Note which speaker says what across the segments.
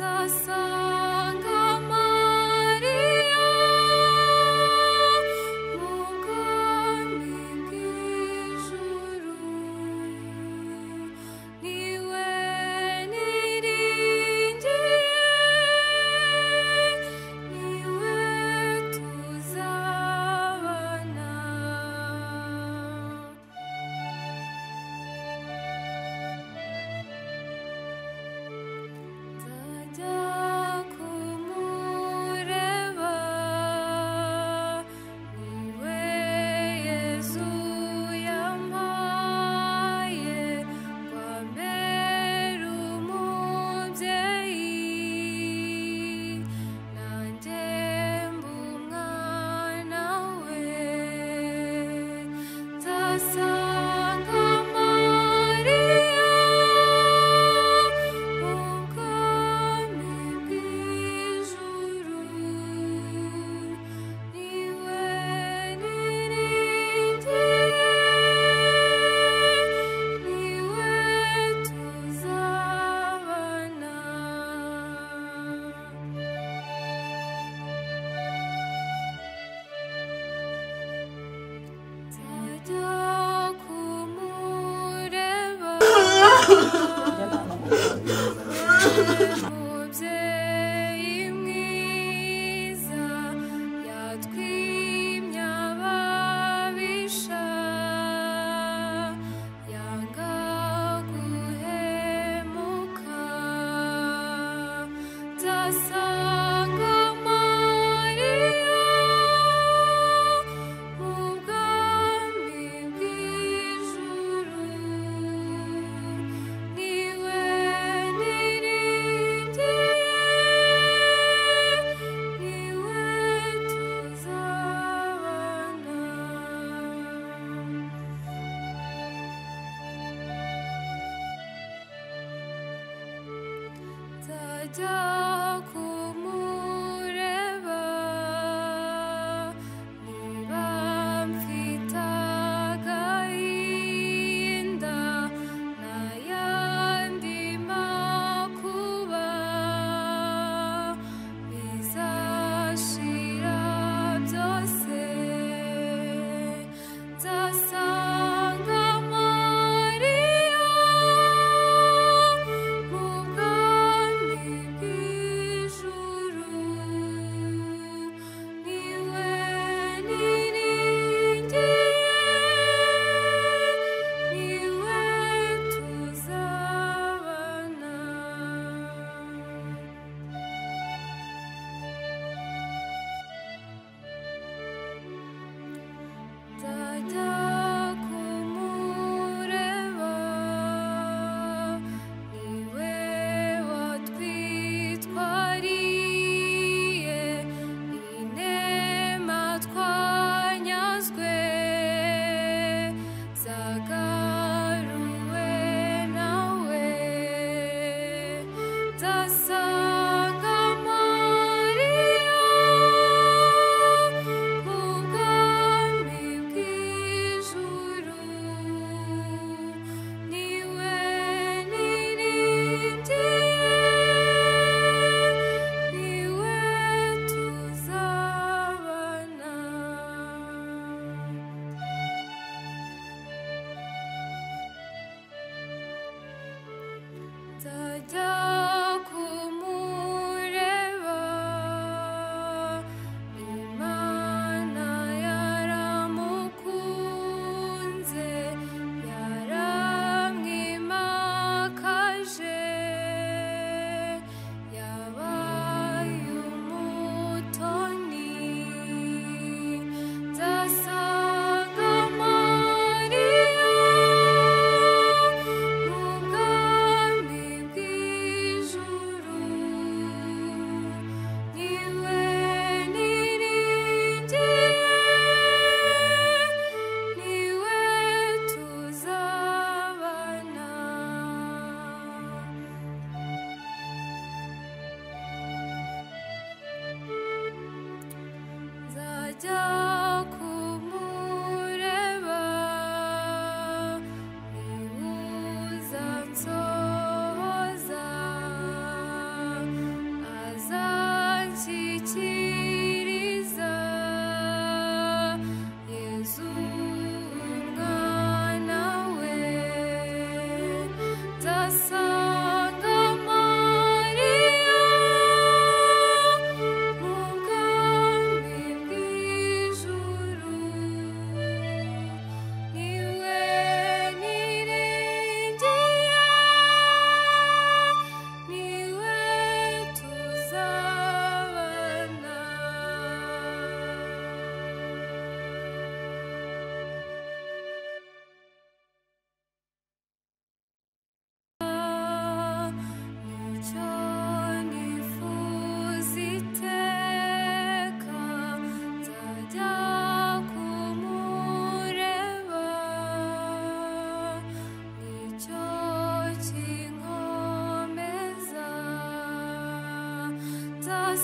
Speaker 1: Tadakumu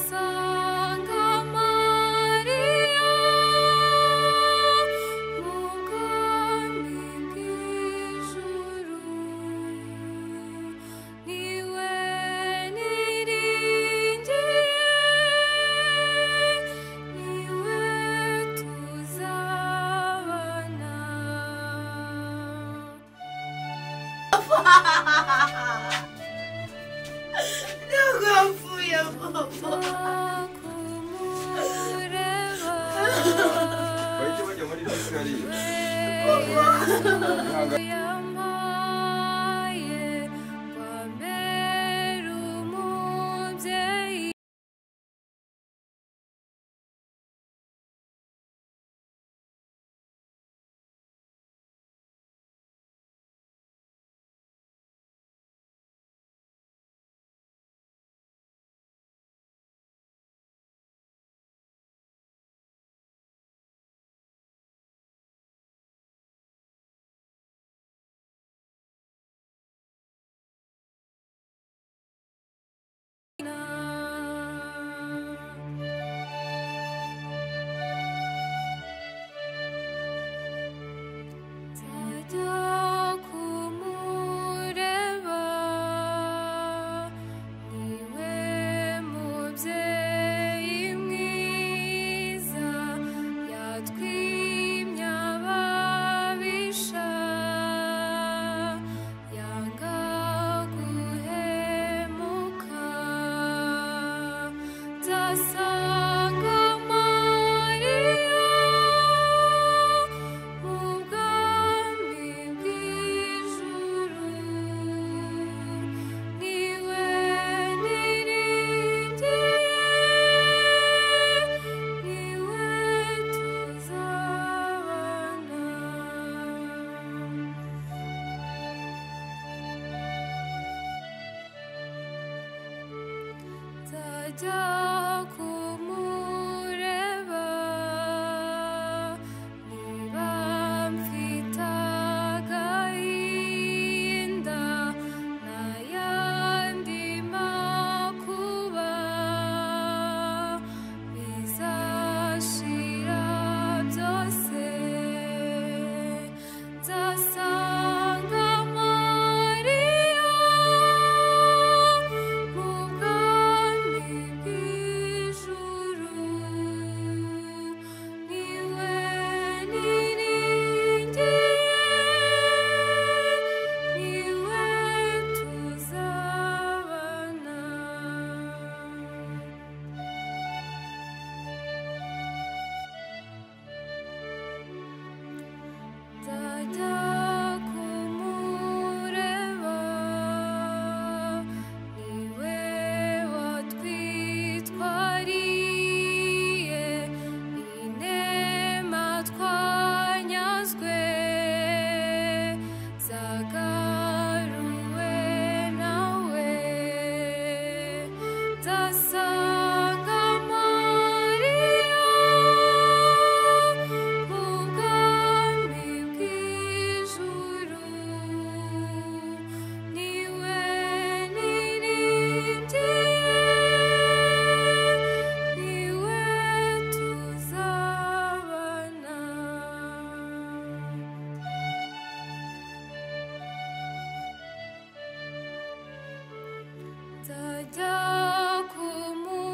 Speaker 1: Dada kumu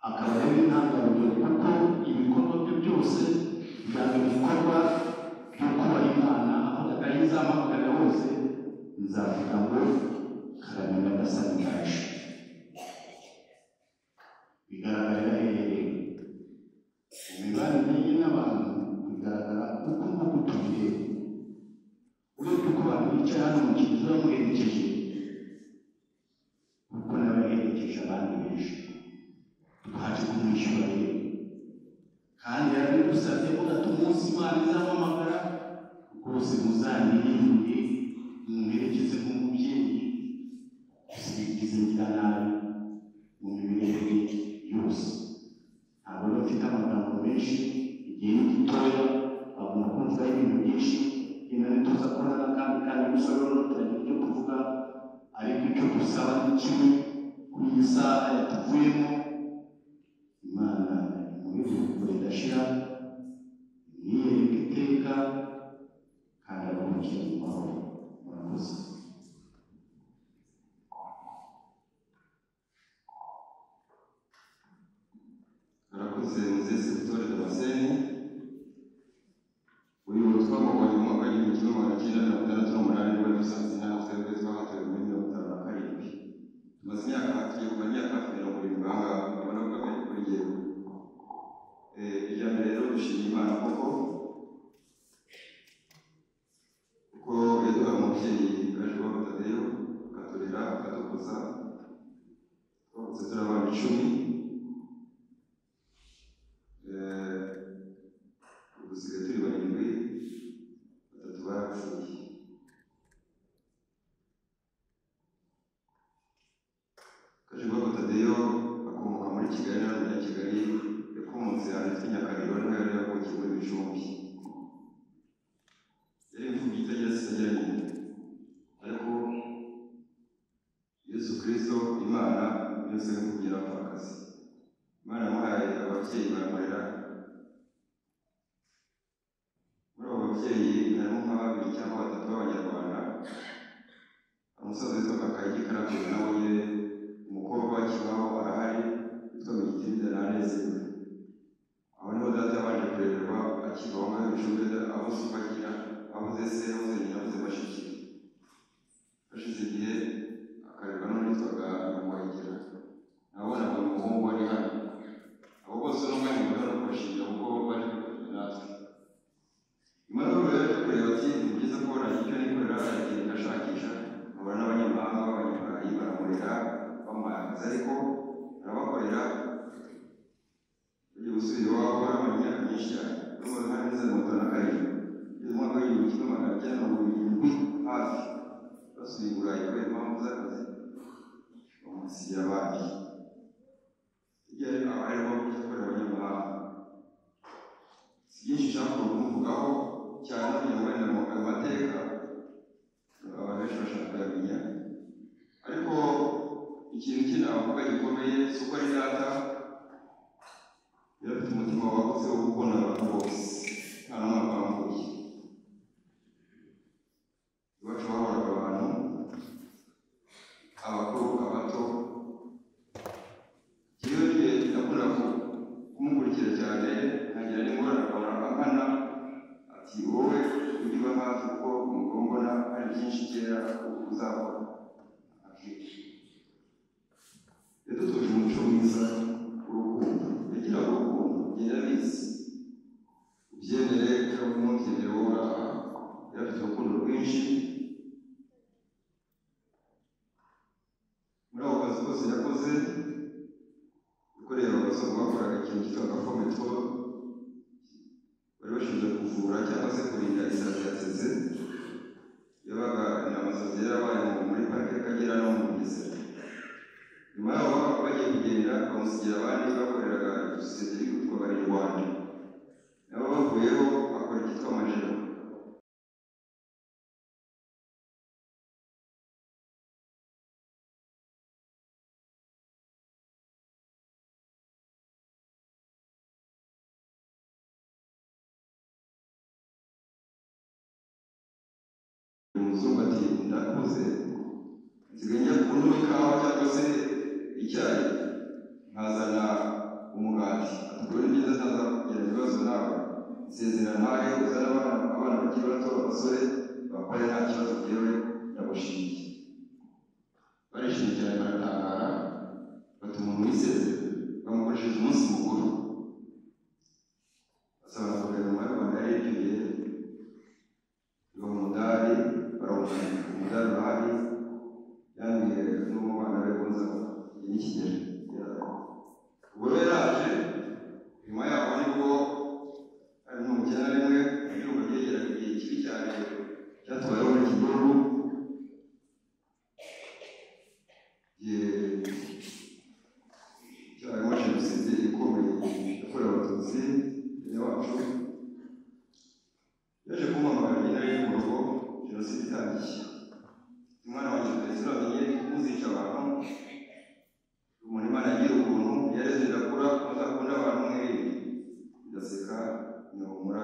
Speaker 1: akaba ari intangarugero kuko ibikorwa bye byose byaba ibikorwa byo kubaha Imana, aho ayizamuhamagara hose nzavuga ngo Karame Nyagasani yaje. Bigaragarira hehe? Mu mibanire ye n'abantu bigaragara uko nguko tubiye. Urebye uko abantu bicaye hano mu kiliziya bamuherekeje, kuko nawe yaherekeje abandi benshi twaje kumwishyura ye, kandi yarabidusabye ko ati umunsi Imana izamuhamagara rwose muzanirimbure mumuherekeze nk'umubyeyi, tuzigize ngira nabi mu mibereho ye yose. Ntabwo rero mfite amagambo menshi, igihe ni gitoya, bagomba kumvaho ibintu byinshi, inani tuza kubona kandi gusa rero turagira icyo tuvuga, ariko icyo dusaba ni kimwe kuri iyi saha yatuvuyemo. Imana imuhe ridashira, imwiyereke iteka, kandi aruhukire mu mahoro. Murakoze.
Speaker 2: Arakoze Muzese Victoire Damascene. Uyu twamubonye mu mwaka w'igihumbi kimwe magana cyenda mirongo itandatu n'umunani nibwo dusanze inama twebwe twahatuye muri 57. Tumaze imyaka tugiye kumara imyaka hafi 70 aha ubona ko ari kuri jyewe. Irya mbere rero dushimira Imana kuko yaduha umubyeyi aje wa Tadeyo akaturera akadukuza, twavutse turi abana 10. Dusigaye turi 7, 3 barapfuye. Kajigwako Tadeyo akomoka muri Kigali n'Abanyakigali, yakomotse ahantu hitwa Nyakariro, niho yari yavukiye muri Bicumbi. Yari imfubyi itagira se itagira nyina, ariko Yesu Kristo Imana yose imfubyi n'abapfakazi. Imana yamuhaye ababyeyi baramurera. Muri abo babyeyi harimo nka 2 cyangwa 3 b'Abanyarwanda. Umusaza witwa Kayigi Karabye nawe ye umukobwa wa Kibaho arahari witwa Migitiride Nanezerwe. Aho niho data yabanje kurererwa akibaho ngaho Bicumbi, aho se bagira abuze se abuze nyina abuze bashiki. Hashize igihe akarerwa n'uwitwaga Nyamwegera. Nabonaga umuhungu wari hano. Abo bose n'umwanya mbona no kubashimira kuko bari kumwe natwe. Imana rero yaje kureba ati ni byiza ko icyo nikorera aragenda ashakisha, nkabona n'abanyamahanga b'Abanyaburayi baramurera bamuhaye akazi, ariko arabakorera bagiye gusubira iwabo baramara imyaka myinshi cyane. N'ubu hari neza 57 mu mwaka w'igihumbi kimwe magana cyenda mirongo 70 hafi basubiye i Burayi kubera impamvu z'akazi, bamusigira abandi. Igihe abarimo gukorera abanyamahanga si byinshi nshaka kumuvugaho cyane, kugira ngo wenda mu mateka abantu benshi bashaka kuyamenya, ariko ikintu kinavuga gikomeye si uko ari data yari afite umutima wagutse wo gukunda abantu bose, nta n'umwe bambuye. Iwacu hahoraga abantu, abakuru abato. Kiyogiye nakundaga kumukurikira cyane, nkagira n'ingorane akabona ankana ati wowe ujye uba hafi kuko umugabo mbona hari byinshi kera uzakora. Yadutoje umuco mwiza w'urukundo, yagira urukundo ugenda bizi ubyemere cyangwa umubyemere wowe uraha. Yari afite urukundo rwinshi. Muri ako kazi kose yakoze, gukorera abazungu bakoraga ikintu cyitwa agafometo, bari bashinzwe kuvura cyangwa se kurinda isazi yateze. Yabaga amasazi yarabaye muri parike y'Akagera no mu Bugesera. Nyuma yaho bagiye kugenda bamusigira abandi bakoreraga sosiyete yitwa Barirwanda, nabo bavuyeho akora icyitwa Majero. Umuzungu ati ndakuze, nsigaye njya kunywa ikawa cyangwa se icyayi, nkazana umugati atubwira ni byiza ataza kugira ibibazo nawe nsezerana nawe uzana abana bakiri bato abasore bakore nta kibazo yewe ndagushimiye barishimye cyane baratangara batuma umuntu wisezera bamukoresheje umunsi mukuru basaba na guverinoma y'u Rwanda yari ibyuye ibaha umudari barawumanika umudari urahari yambwiye n'umwana we kunza n'ikigero ubwo rero yaraje nyuma yaho nibwo ari mu cyenda rimwe igihugu ryegeraga igihe kibi cyane cyatubayeho muri iki gihugu cyabayemo jenoside ikomeye yakorewe abatutsi bene wacu yaje kumpamagara nyine ari mu rugo jenoside itangiye umwana wanjye perezida wamenye muzica abantu umuntu Imana yagira ukuntu yareze ndakura muzakunda abantu mwirinde ndaseka nyahumura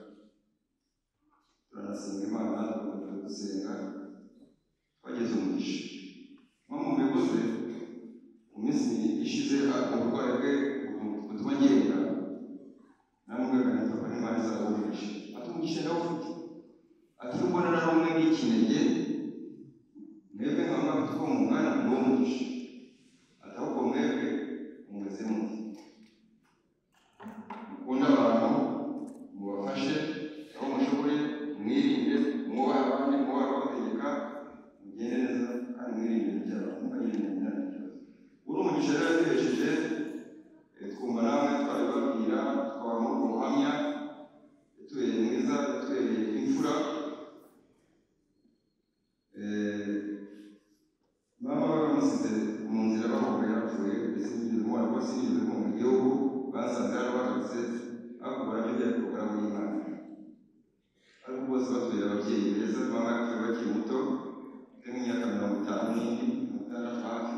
Speaker 2: turanasenga Imana dusenga twageze umugisha nko mu bivuze mu minsi ishize uburwayi bwe butuma ngenda namubwiraga nti papa n'Imana izabumugisha atumugisha ndawufite ati ubona nari umwe n'ikinege mwebwe nkaba mfite uko mu mwana ngo umugisha atahubwo mwebwe mumeze muti mukunda abantu mubafashe aho mushoboye mwirinde mwubahe abandi mwubahe ababategeka mugende neza kandi mwirinde ibyaha mukagirinde n'ikibazo uri umugisha rero yaduhesheje twumva namwe twabibabwira twaba muri ubwo buhamya yatubereye mwiza yatubereye imfura mama bamusize mu nzira bahunga yarapfuye mbese nigeze mubona ko sinigeze mu gihugu basanze hano bahagaze ariko barabyo byari porogaramu y'Imana ariko bose batuye ababyeyi beza mama yapfuye bakiri muto afite nk'imyaka 50 n'indi 56 hafi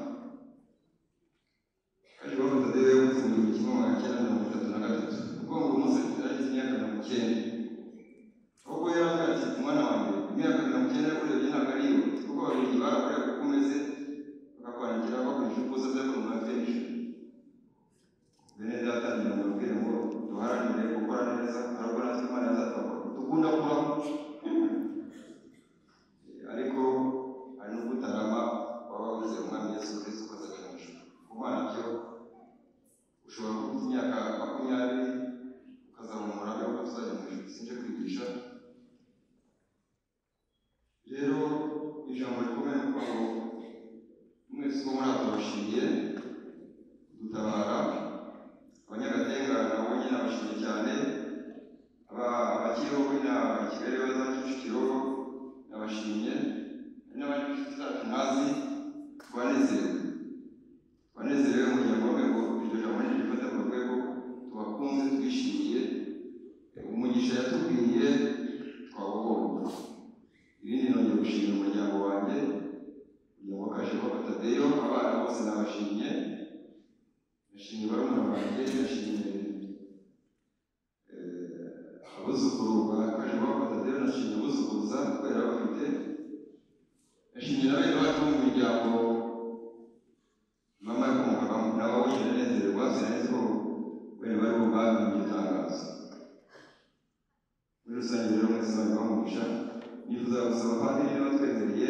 Speaker 2: kaje bavuze Tadeyo yavutse mu 1933 ubwo ngo umunsi agize imyaka 90 ubwo yaravuga ati umwana wanjye imyaka 90 urebye ntabwo ari yo kuko babiri barakorera kuko umeze bakakwandikira bakoresha ubusa by'abantu bateje bene datangira amabwire ngo duharanire gukora neza ariko natwe Imana yazatwakora dukunda kubaho ariko hari no gutarama waba wize umwami Yesu Kristo ukazajya mu ijuru kumana byo ushobora kuba imyaka 20 ukazamura abe uko tuzajya mu ijuru sinje kwigisha rero ijambo rikomeye kuko ngo mwese uko muri atabashimiye dutabara abanyagatenga nabo nyine abashimiye cyane abakiriho na Kigali baza Kicukiro nabashimiye n'abandi inshuti zacu nazi twanezerewe umuryango wawe ngo iryo jambo nirifata mu rwego tubakunze twishimiye umugisha yatubwiye twawubonye ibindi nongeye gushimira umuryango wanjye umuryango wakaje kwa Tadeyo abana bose nabashimiye nashimiye barumuna banjye nashimiye abuzukuru bakaje kwa Tadeyo nashimiye abuzukuruza kubera bafite nashimiye n'abandi bacu mu miryango mama yakomokagamo nabo nyine nezererwa sinzi ko bene bari bubami mu gitangazo muri rusange rero mwese bari bamugisha nifuza gusaba padiri niba twemereye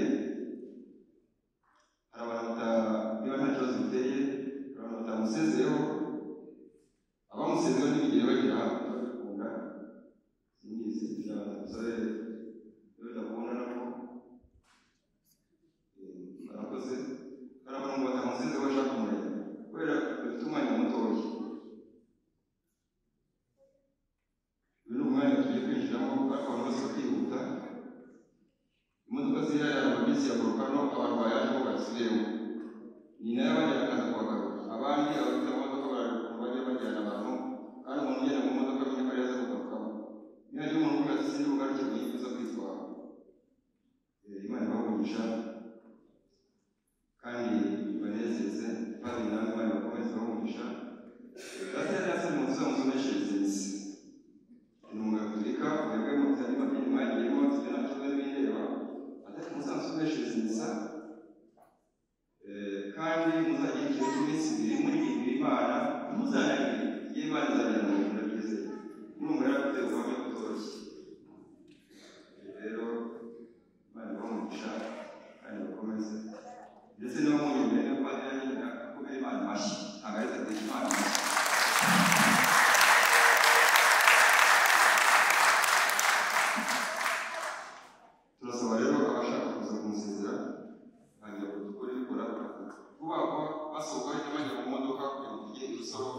Speaker 2: hari abantu niba nta kibazo biteye hari abantu batamusezeyeho abamusezeyeho ntibigire bagira hano babikunda singizi umusore iyo udakunda nako barakoze hari abantu ngo batamusezeyeho bashaka kumureba kubera bafite umwanya mutoya uyu ni umwanya tugiye kwinjiramo ariko abantu bose bakihuta imodoka ziriya amabisi ya volcano abarwayi ariko basubiyemo ni nayo bajyana akaza kubagarura abandi abafite amamodoka bajya bajyana abantu kandi umuntu ugenda mu modoka amenye ko yaza kugarukamo niyo hari umuntu uvuga ati sindi bugaruke mu gihe uza kwitwara Imana ibahugisha kandi ibanezeze padiri nawe Imana ibakomeze ibahugisha data yari yasabye ngo tuzamusomeshereze misi ni umugatolika mwebwe mufite andi madini mwagiyemo mufite nta kibazo bindeba atari muzansomeshereze misa kandi muzagira igihe cy'iminsi 2 muri Imana Imana. Turasaba rero abashaka kuza kumusezera bagiye kudukora ibikora vuba vuba basohoka bahita bajya mu modoka kugira ngo tujye i Rusororo.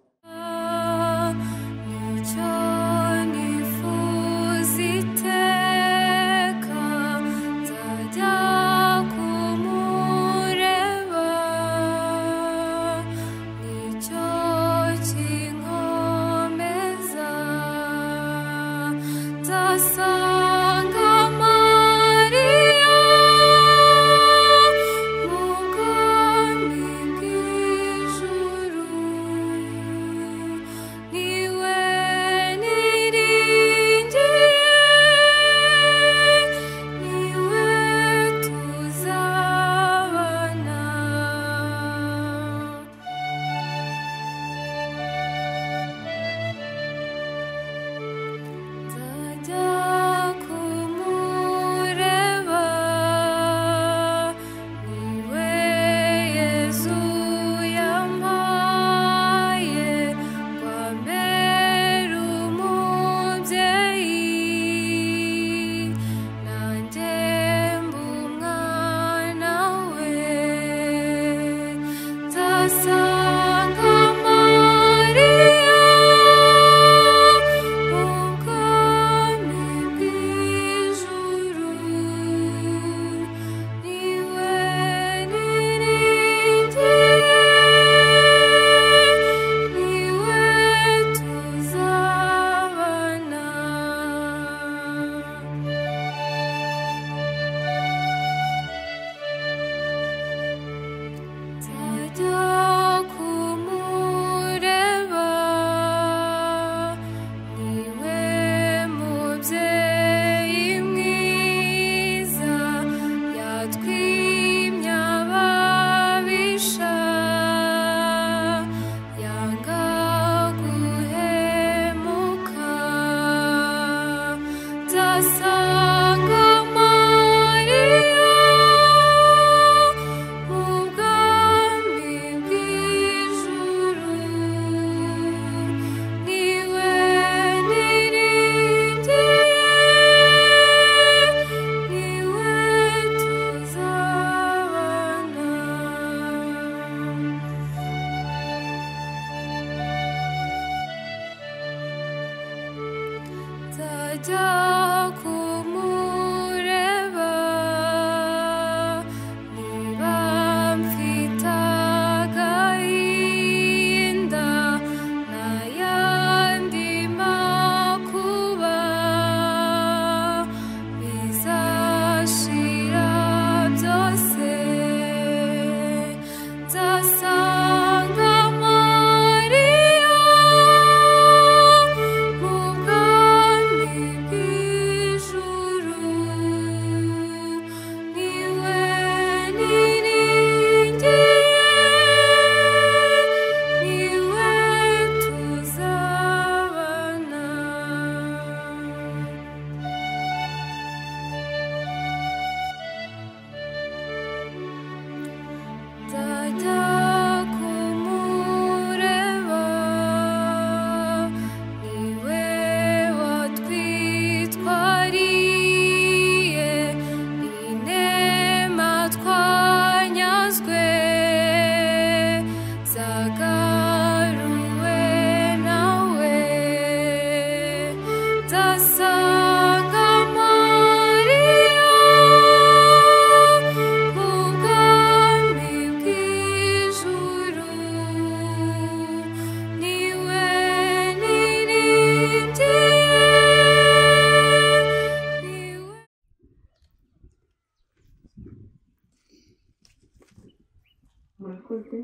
Speaker 3: murakoze.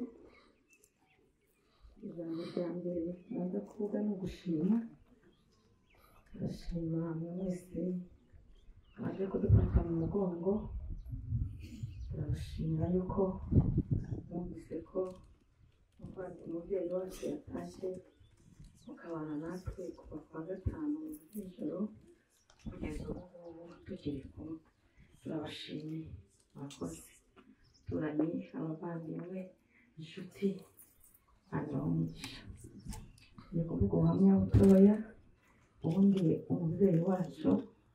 Speaker 3: Ijambo rya mbere naza kuvuga ni ugushima. Turashima buri wese waje kudufata mu mugongo. Turabashimira yuko mwumvise ko umubyeyi wacu yatashye mukabana natwe kuva kwa gatanu z'ijoro kugeza ubu ngubu tukiri kumwe. Turabashimiye, murakoze. Turanye abavandimwe, inshuti, umugisha. Ni kuvuga ubuhamya butoya. Ubundi umubyeyi wacu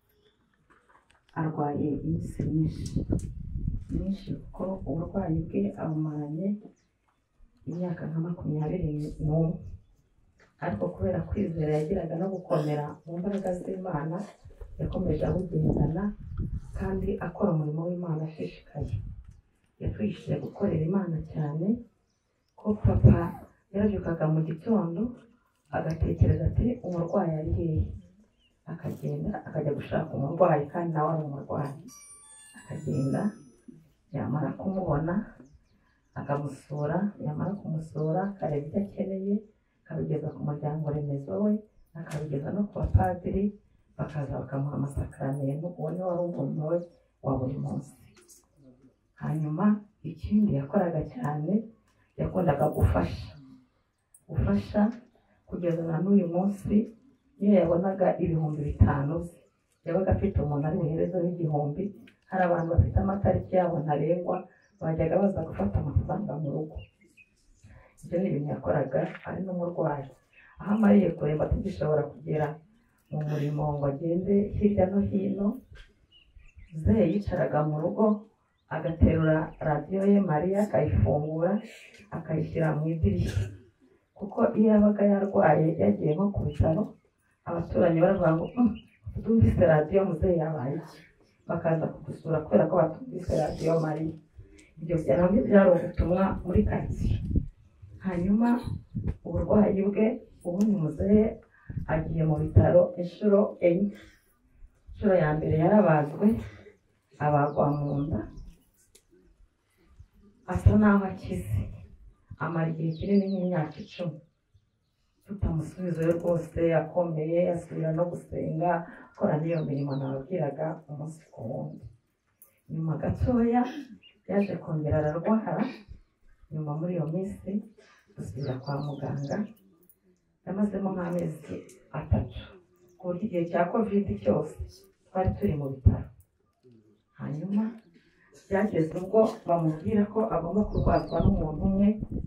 Speaker 3: arwaye iminsi myinshi kuko uburwayi bwe abumaranye imyaka nka 21, ariko kubera kwizera yagiraga no gukomera mu mbaraga z'Imana yakomeje abugendana kandi akora umurimo w'Imana ashishikaye. Yatwigishije gukorera Imana cyane ko papa yarabyukaga mu gitondo agatekereza ati umurwayi ari hehe, akagenda akajya gushaka umurwayi kandi nawe ari umurwayi, akagenda yamara kumubona akamusura, yamara kumusura akareba icyo akeneye akabigeza ku muryango remezo we, akabigeza no ku bapadiri bakaza bakamuha amasakaramentu. Uwo ni wari umuntu we wa buri munsi. Hanyuma ikindi yakoraga cyane, yakundaga gufasha kugeza na n'uyu munsi. Iyo yabonaga 5,000 yabaga afite umuntu ari buherezeho 1,000. Hari abantu bafite amatariki yabo ntarengwa bajyaga baza gufata amafaranga mu rugo. Ibyo ni ibintu yakoraga ari n'umurwayi. Aho amariye kuremba atagishobora kugera mu murimo ngo agende hirya no hino, Zehe yicaraga mu rugo agaterura radiyo ye Mariya akayifungura akayishyira mu idirishya, kuko iyo yabaga yarwaye yagiye nko ku bitaro abaturanyi baravuga ngo tumvise radiyo muzehe yabaye iki, bakaza kudusura kubera ko batumvise radiyo Mariya. Ibyo byari ubutumwa muri karitsiye. Hanyuma uburwayi bwe, ubundi muzehe agiye mu bitaro inshuro 4. Inshuro ya mbere yarabazwe abagwa mu nda, asa naho akize, amara igihe kinini nk'imyaka 10 tutamusubizayo rwose. Yakomeye, yasubira no gusenga, akora n'iyo mirimo nababwiraga umunsi ku wundi. Nyuma gatoya yaje kongera ararwara. Nyuma muri iyo minsi dusubira kwa muganga. Yamazemo nk'amezi 3, ku buryo igihe cya covid cyose twari turi mu bitaro. Hanyuma byageze ubwo bamubwira ko agomba kurwazwa n'umuntu umwe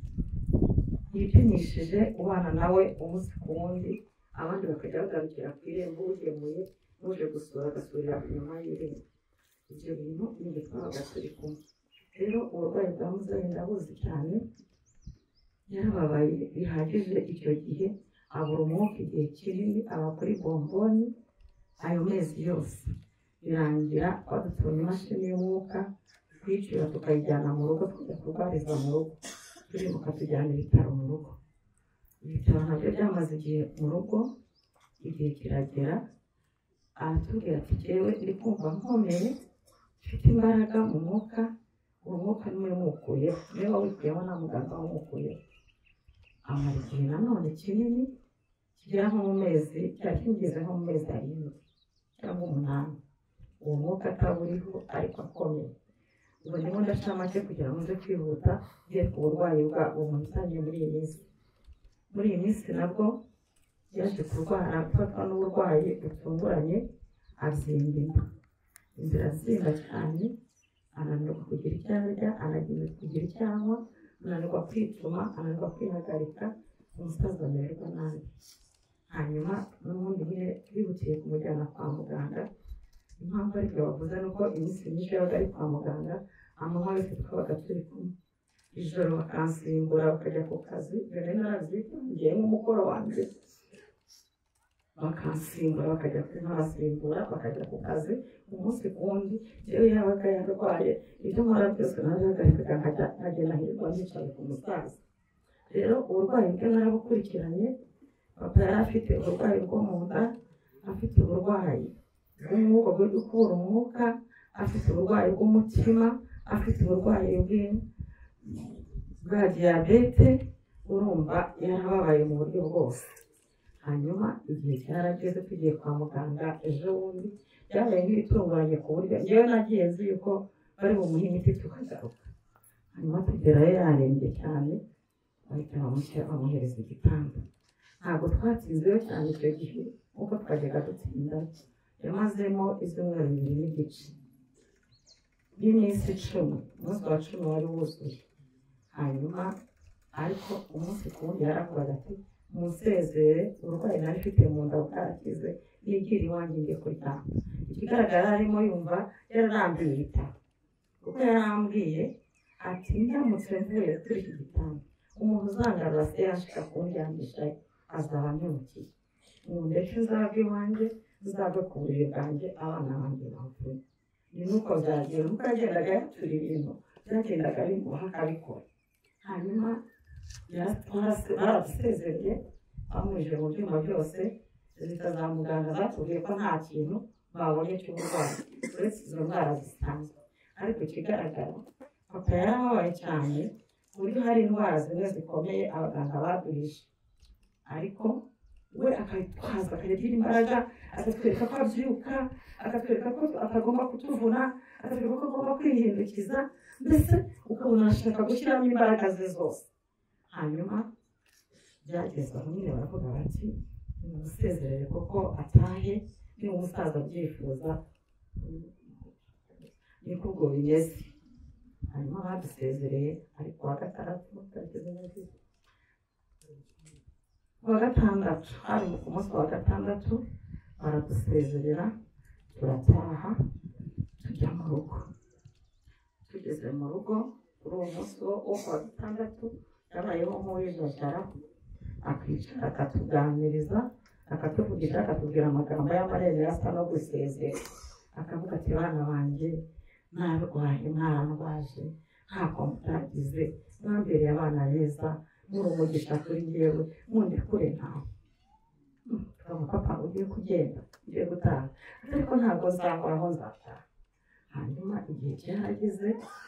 Speaker 3: yipimishije ubana nawe umunsi ku wundi, abandi bakajya bagarukira ku irembo, ugemuye n'uje gusura agasurira inyuma y'irembo. Ibyo bintu ni twabaga turi kumwe. Rero uburwayi bwa muzehe ndabuzi cyane. Yarababaye bihagije icyo gihe, abura umwuka igihe kinini, aba kuri bomboni ayo mezi yose. Birangira badutunga imashini y'umwuka, twicira tukayijyana mu rugo, tukajya kurwariza mu rugo, turimuka tujyana ibitaro mu rugo. Ibitaro nabyo byamaze igihe mu rugo. Igihe kiragera aratubwira ati jyewe ndi kumva nkomeye, mfite imbaraga mu mwuka. Uwo mwuka niwe mukuyeho, niwe wawukuyemo nta muganga wamukuyeho. Amara igihe nanone kinini kigera nko mu mezi, cyari kigeze nko mu mezi 7 cyangwa 8, uwo mwuka ataburiho ariko akomeye. Ubu ndimo ndashaka make kugira ngo nze kwihuta ngiye ku burwayi bwabo muhitanye muri iyi minsi. Muri iyi minsi nabwo yaje kurwara, gufatwa n'uburwayi butunguranye, abyimba inda. Inzira zimba cyane, ananirwa kugira icyo arya, anagira kugira icyo anywa, ananirwa kwituma, ananirwa kwihagarika, umusaza amererwa nabi. Hanyuma n'ubundi nyine bihutiye kumujyana kwa muganga. Impamvu ariko bavuze nuko iminsi myinshi yabaga ari kwa muganga, amanywa yose twabaga turi kumwe. Ijoro bakansimbura bakajya ku kazi, mbere narazwitangiye nk'umukoro wanjye, bakansimbura nkabasimbura bakajya ku kazi umunsi ku wundi. Yewe yabaga yarwaye, ibyo nkora byose narabihagarikaga nkagenda hirwa nicaye ku musaza. Rero uburwayi bwe narabukurikiranye. Papa yari afite uburwayi bwo mu nda, afite uburwayi bw'umwuka bwo gukura umwuka, afite uburwayi bw'umutima, afite uburwayi bwa diyabete. Urumva yarababaye mu buryo bwose. Hanyuma igihe cyarageze tugiye kwa muganga ejo bundi, byabaye nk'ibitunguranye ku buryo njyewe nagiye nzi yuko bari bumuhe imiti tukagaruka. Hanyuma tugerayo yarembye cyane, bahita bamuhereza igitanda. Ntabwo twatsinzeyo cyane icyo gihe nk'uko twajyaga dutsinda. Yamazemo ibyumweru 2 n'igice. Y'iminsi 10, umunsi wa 10 wari wuzuye. Hanyuma ariko umunsi ku wundi yaravugaga ati musezere uburwayi nari mfite mu nda bwarakize nigira iwanjye njye kuryama. Ikigaragara arimo yumva yararambiwe ibitaro kuko yarambwiye ati ndamutse mvuye kuri iki gitanda umuntu uzangarura se yashaka kundyamisha azaba ampemukiye, ndetse nzave iwanjye nzave ku buriri bwanjye abana banjye bavuye. Ni nuko byagiye nuko yagendaga yatura ibintu byagendaga bimuha akabikora. Hanyuma baradusezereye bamwije mu byuma byose, leta za muganga zatubwiye ko nta kintu babonye cy'uburwayi uretse izo ndwara zisanzwe. Ariko ikigaragara papa yarababaye cyane ku buryo hari indwara zimwe zikomeye abaganga baduhishe, ariko we akayitwaza akagira imbaraga, akatwereka ko abyuka, akatwereka ko atagomba kutuvuna, akatwereka ko agomba kwihindukiza, mbese ukabona arashaka gushyiramo imbaraga ze zose. Hanyuma byageze aho nyine baravuga bati nimusezerere kuko atahe, niba umusaza abyifuza niko ubwo bimeze. Hanyuma badusezereye ariko kuwa gatandatu kuwa gatandatu hari ku munsi wa gatandatu baradusezerera turataha tujya mu rugo. Tugeze mu rugo kuri uwo munsi wo kuwa gatandatu yabayeho nk'uwijajara, akicara akatuganiriza, akatuvugisha, akatubwira amagambo y'amarembo asa no gusezera, akavuga ati bana banjye narwaye mwarandwaje ntako mutagize, mwambereye abana beza, muri umugisha kuri njyewe, mundi kure ntawe. Tukaba papa ugiye kugenda ugiye gutaha, ariko ntabwo nzahoraho nzataha. Hanyuma igihe cyarageze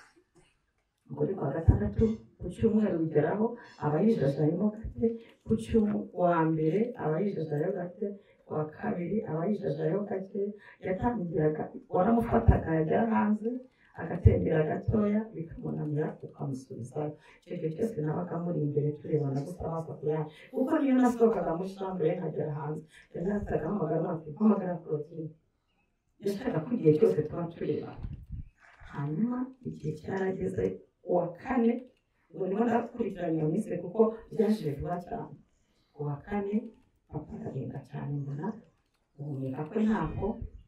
Speaker 3: ngo ni kuwa gatandatu, ku cyumweru bigeraho aba yijajayemo gake, ku wa mbere aba yijajayeho gake, kuwa kabiri aba yijajayeho gake. Yatangiraga waramufataga yagera hanze agatembera gatoya bikamunanira ukamusubizayo. Icyo gihe cyose nabaga muri imbere turebana gusa amaso ku yandi, kuko niyo nasohokaga muri shambure nkagera hanze yari yahitaga ahamagara Claudine, yashakaga ko igihe cyose tuba turebana. Hanyuma igihe cyarageze kuwa kane, ngo ndimo ndakurikirana iyo minsi kuko byaje vuba cyane. Kuwa kane papa aragenda cyane, mbona guhumeka kwe ntabwo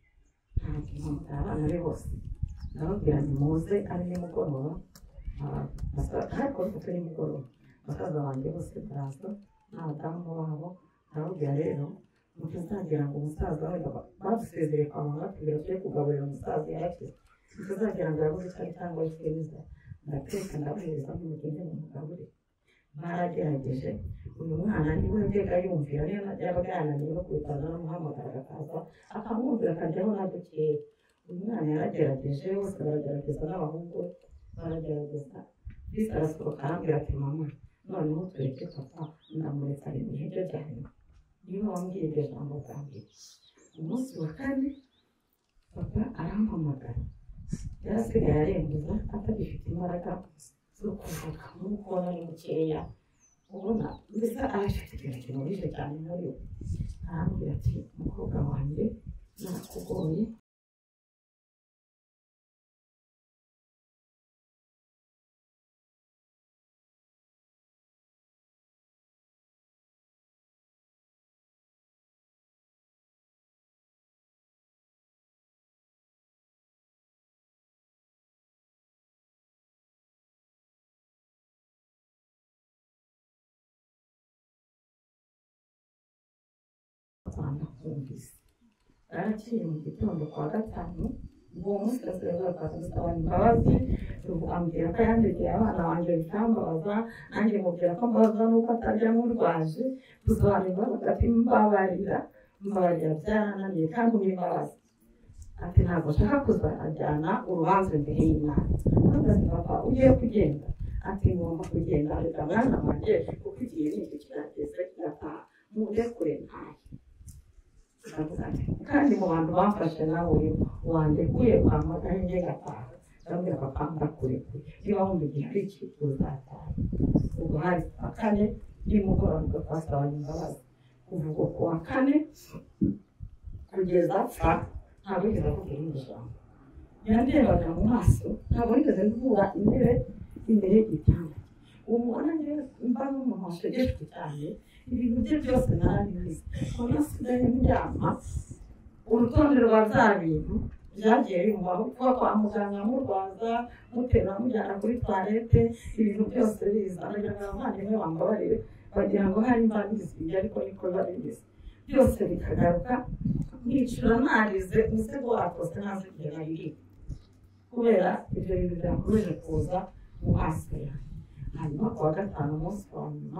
Speaker 3: abana be bose ndababwira nimuze ari nimugoroba, ariko kuko nimugoroba basaza banjye bose baraza n'abadamu babo. Ndababwira rero mutazagira ngo umusaza we badusezereye kwa mama batubwira tujye kugaburira umusaza yarakize, mutazagira ngo yabuze icyo cyangwa yifuriza, ndateka ndabahereza mugende mumugaburire. Baragerageje, uyu mwana niwe njyaga yumvira, niyo yabaga yananiwe no kubitaza n'umuhamagara akaza akamwumvira akajyaho na dukeya. Uyu mwana yaragerageje, bose baragerageza n'abahungu baragerageza. Bisi arasohoka arambwira ati mama noneho tureke papa, ndamuretse ari mu bihe byo bya nyuma, niba wambwiye iryo jambo bwa mbere. Umunsi wa kane papa arampamagara, yarasigaye arembuza atagifite imbaraga zo kuvuga, nk'uko ari mukeya ubona mbese arafite ikintu kimurije cyane muri we. Arambwira ati umukobwa wanjye nakugoye, kumvise araciye mu gitondo kwa gatanu. Uwo munsi akadusaba imbabazi, ambwira ko yandegeye abana banjye bikambabaza, nanjye mubwira ko mbabaza nuko atajya murwaje, dusobanurira bagati mbabarira byarananiye kandi umpa imbabazi. Ati ntabwo nshaka kuzajyana urubanza imbere y'Imana. Ati papa ugiye kugenda? Ati ngomba kugenda, reka mwana wanjye kuko igihe n'iki kirageze kirataha, mundekure ntahe. Kandi mu bantu bamfashe nawe wandekuye kwa muganga njye gataha. Ndabwira papa ndakurekuye, niba wumva igihe ari iki uzataha. Ubwo hari kuwa kane nimugoroba twasabanye imbabazi. Kuva ubwo kuwa kane kugeza ntabwo yigeze avuga irindi jambo. Yandebaga mu maso, ntabwo yigeze mvura intebe imbere y'igitanda. umubona njyewe mba n'umuntu washegeshwe cyane ibintu bye byose narabizi ubona asigaye ndyama urutonde rwa bya bintu byagiye bimubaho kuba kwa muganga murwaza mutera mujyana kuri toilette ibintu byose biza ndagira ngo abavandimwe bambabarire bagira ngo hari imbabizi ariko niko biba bimeze byose bikagaruka nkicura narize umusego wakoze ntazi igihe nayiri kubera ibyo bintu byakomeje kuza mu maso yanjye hanyuma kuwa gatanu umunsi wa nyuma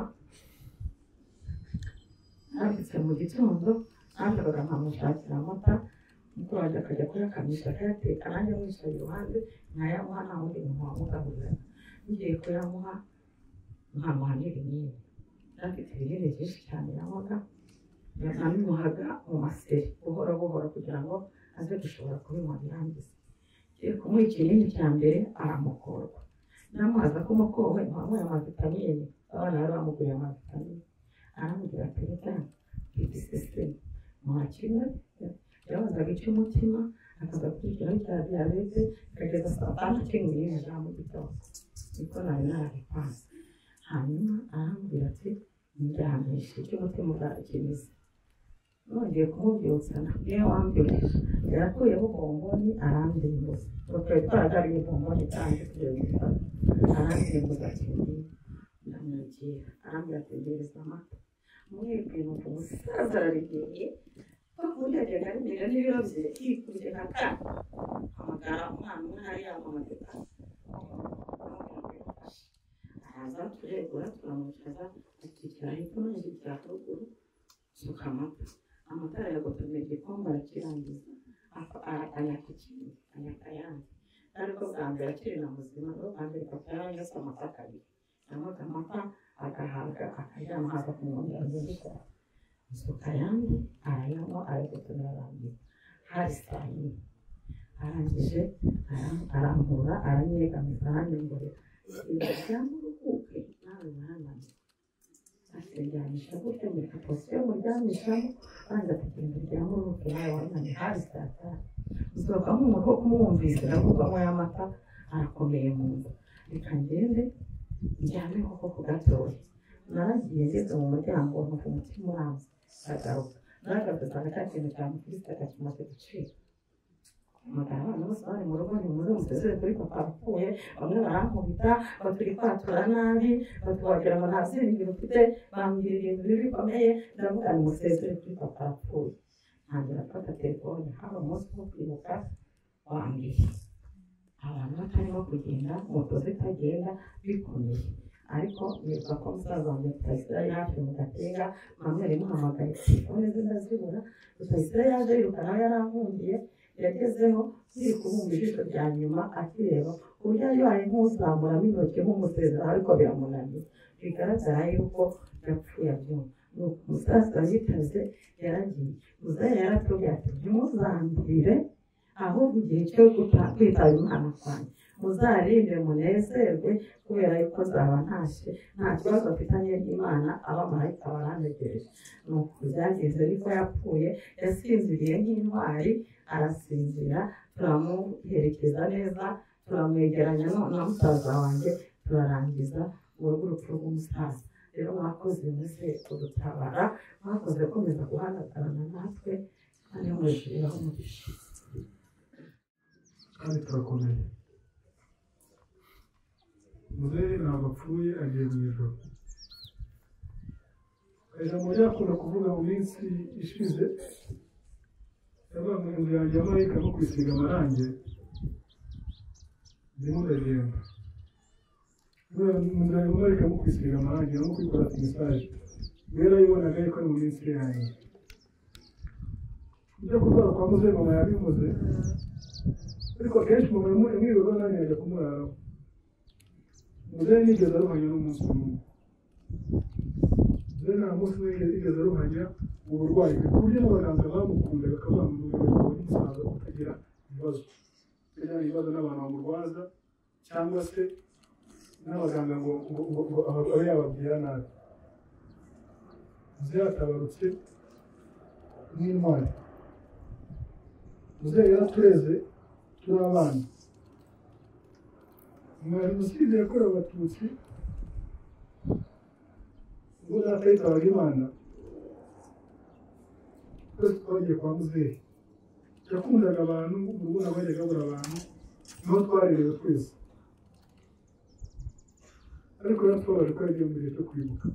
Speaker 3: nanditse mu gitondo nandaga nkamushakira amata nuko wajya akajya kuyakamisha akayateka nanjye mwicaye iruhande nkayamuha nta wundi muntu wamugaburira ngiye kuyamuha nkamuha n'ibinini afite ibinini byinshi cyane yanywaga nabimuhaga mu maseri buhoro buhoro kugira ngo aze gushobora kubinywa birangiza ngiye kumuha ikinini cya mbere aramukorwa namuhaza ko umukowe ntamuha amavitamine abana bari bamuguriye amavitamine aramubwira ati reka mfite sisiteme muha kimwe yabazaga icy'umutima akaza kurikiraho cya diyabete akageza saa tanu kinyweye za mu gitondo niko nari narabipanze hanyuma arambwira ati ndyamishe icy'umutima uzakimize nongeye kumubyutsa niyo wambirije yarakuyeho bomboni arambimbuza twari twaragariye bomboni kandi tugiye gufata arambimbuza kinini ndamwegera arambwira ati ngereza amata mwebwe nuko umusaza ararigeye bakunda yajyaga arimira n'ibiro bye yikubye nka kane amagara umwana umwe hariya amamagara araza turegura turamwicaza akikira hepfo n'ikikira ruguru suka amata amata arayagotomera igikombe arakirangiza ayakikiye ayakayandi ariko bwa mbere akiri na muzima no bwa mbere papa yaranyase amata kabiri yanywaga amata agahabwa akaryama hava ku mwongera agenda isuka yandi arayanywa aragotomera arangiza hari saa yine arangije arampura aranyegamiza aranyongorera ndamuruhuke nawe warananiwe asenganisha gutya mureka posiyo muryamishamo banza kugenda uryamuruhuke nawe warananiwe hari saa tanu usohokamo umuntu wo kumwumvise navugamo y'amata arakomeye mu nda reka ngende njyameho koko gatoya naragiye ngeze mu muryango numva umutima uranze agaruka naragaragazaga cya kintu cyamukubise kimaze gucika amagara abana bose bari mu rugo ni muri umusezere kuri papa apfuye bamwe barankubita baturi kwatura nabi batubagira ngo nta byiringiro ufite bambwira ibintu bibi bikomeye ndavuga ni umusezere kuri papa apfuye ntangira afata telefone haba umunsi wo kwibuka wambwiye abantu batarimo kugenda moto zitagenda bikomeye ariko nibuka ko musaza wanjye Rutayisire yari hafi mu Gatenga mamwe rimuhamagaye telefone ze ndazibura Rutayisire yaje yiruka nawe yarankundiye yagezeho ziri kubumba ijisho rya nyuma akireba uburyo yabaye nk'uzamuramo intoki nk'umusezero ariko biramunanira bigaragara yuko yapfuye abyumva nuko umusaza yitaze yaragiye muzehe yaratubwiye ati ntimuzambirire ahubwo igihe cyo kwitaba Imana kwanjye muzarinde munezerwe kubera yuko nzaba ntashye nta kibazo afitanye n'Imana abamarayika barantegereje nuko byagenze niko yapfuye yasinziriye nk'intwari arasinzira turamuherekeza neza turamwegeranya na musaza wanjye turarangiza urugo urupfu rw'umusaza rero mwakoze mwese kudutabara mwakoze komeza guhanagarana natwe kandi mwishyuriraho umugisha
Speaker 4: kandi turakomeye muzehe ntabwo apfuye agiye mu ijoro ijambo ryakunda kuvuga mu minsi ishize yavuga ngo inzu yanjye y'amarayika no kwisiga amarangi ndimo ndagenda inzu yanjye y'amarayika no kwisiga amarangi no kwikora mesaje rero yibonaga yuko ari mu minsi yanjye ibyo kurwara kwa muzehe mama yabivuze ariko akenshi mama mwiriwe nanjye ajya kumuraraho muzehe nigeze aruhanya n'umunsi umwe muzehe nta munsi umwe yigeze aruhanya uburwayi bwe ku buryo n'abaganga bamukundaga bakamuha umusaza utagira ibibazo n'abantu bamurwaza cyangwa se n'abaganga ngo abe yababwira nabi muzehe atabarutse nk'intwari muzehe yaratureze turi abana nyuma ya jenoside yakorewe abatutsi ubwo data yitabaga Imana twese twagiye kwa muzehe yakundaga abantu urugo nawe yajyaga abura abantu niho twarerewe twese ariko yatwabaje ko yagiye mu gihe cyo kwibuka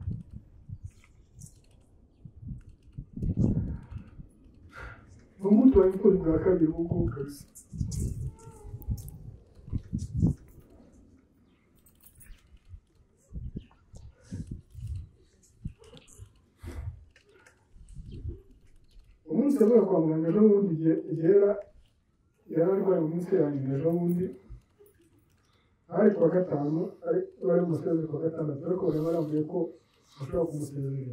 Speaker 4: umuntu wabikora bwa kabiri ubwo kabisa umunsi yavuye kwa muganga ejo bundi igihe yari arwaye mu minsi yanjye ejo bundi ari kuwa gatanu bari bumusezere kuwa gatandatu ariko bari barambuye ko bashobora kumusezerera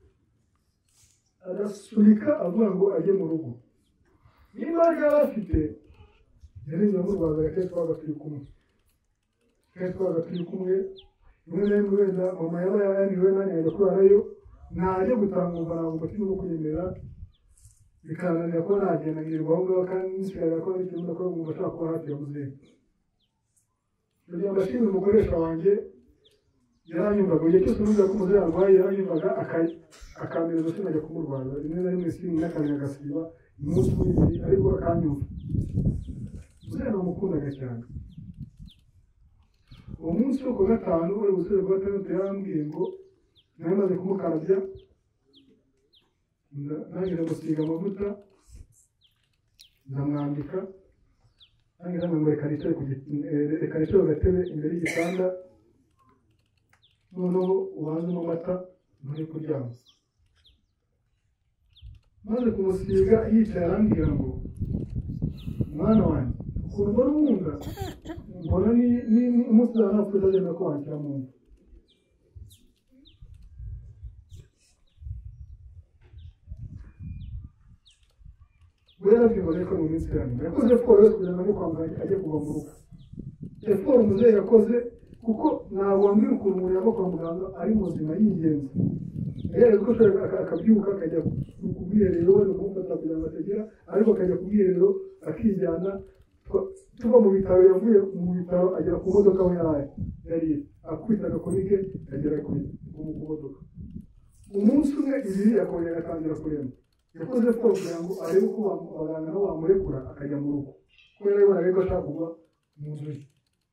Speaker 4: agasunika avuga ngo ajye mu rugo niba yari afite yari yamurwazaga kenshi twabaga turi kumwe rimwe na rimwe wenda mama yaba yananiwe nanjye ajya kurarayo najya gutanguza ntabwo umutima wo kuyemerera bikananira ko nagenda ngirirwa aho ngaho kandi nisigaye ko n'ikintu ko umuntu ashobora kuba hafi ya muzehe kugira ngo ashimire umukoresha wanjye yaranyumvaga igihe cyose numva ko umuzehe arwaye yaranyumvaga akampereza sinajya kumurwaza rimwe na rimwe simu n'akanya agasiba umunsi w'ibiri ariko akanyumva muzehe namukundaga cyane uwo munsi wo ku gatanu uri gusubira ku gatandatu yarambwiye ngo nari maze kumukarabya nanjye ndamusiga amavuta ndamwambika nanjye ndamwambara reka nicare ku gatebe imbere y'igitanda noneho ubanzemo amata nturi kuryama maze kumusiga yicaye arambwira ngo mwana wanjye ukuntu mbona umwunda mbona umunsi uzaba napfuye utagenda ko wanshyira mu nda we yarabyibaza ko mu minsi yanyu yakoze siporo yose kugira ngo ajye kwa muganga ajye kuva mu rugo iyo siporo umuzehe yakoze kuko ntabwo wambwira ukuntu umuntu yava kwa muganga ari muzima y'ingenzi yagerageza ko ashobora akabyuka akajya ku bwiherero wenda kumufata kugira ngo atagera ariko akajya ku bwiherero akijyana tuva mu bitaro yavuye mu bitaro agera ku modoka aho yari akubita agakoni ke agera ku modoka umunsi umwe ibiri akongera agatangira kuremba yakoze siporo kugira ngo arebe uko abaganga nabo bamurekura akajya mu rugo kubera yabonaga ko ashaka kugwa mu nzu ye